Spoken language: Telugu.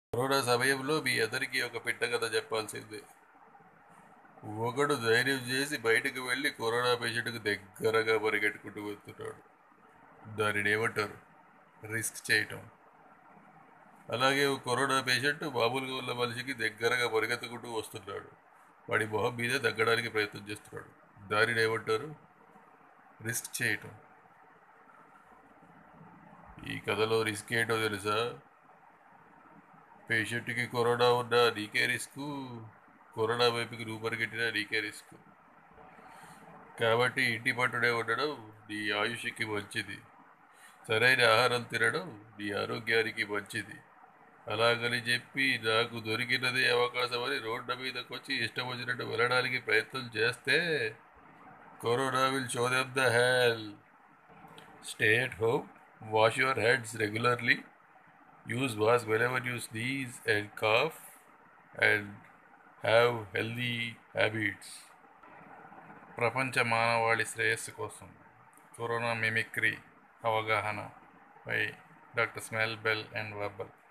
కరోనా సమయంలో మీ అందరికీ ఒక పిట్ట కథ చెప్పాల్సిందే. ఒకడు ధైర్యం చేసి బయటకు వెళ్ళి కరోనా పేషెంట్కు దగ్గరగా పరిగెట్టుకుంటూ వస్తున్నాడు. దానిని ఏమంటారు? రిస్క్ చేయటం. అలాగే ఓ కరోనా పేషెంట్ మామూలుగా ఉన్న మనిషికి దగ్గరగా పరిగెత్తుకుంటూ వస్తున్నాడు. వాడి మొహం మీదే తగ్గడానికి ప్రయత్నం చేస్తున్నాడు. దానిని ఏమంటారు? రిస్క్ చేయటం. ఈ కథలో రిస్క్ ఏంటో తెలుసా? పేషెంట్కి కరోనా ఉన్నా నీకే రిస్క్, కరోనా వైపుకి నువ్వు పరిగెట్టినా నీకే రిస్క్. కాబట్టి ఇంటి పట్టునే ఉండడం నీ ఆయుష్కి మంచిది. సరైన ఆహారం తినడం నీ ఆరోగ్యానికి మంచిది. అలాగని చెప్పి నాకు దొరికినదే అవకాశం అని రోడ్ల మీదకి వచ్చి ఇష్టం వచ్చినట్టు వెళ్ళడానికి ప్రయత్నం చేస్తే corona will show them the hell. Stay at home, wash your hands regularly, use mask whenever you sneeze and cough, and have healthy habits. ప్రపంచ మానవాళి శ్రేయస్సు కోసం కరోనా మిమిక్రీ అవగాహన బై డాక్టర్ స్మెల్ బెల్ అండ్ వెబ్బల్.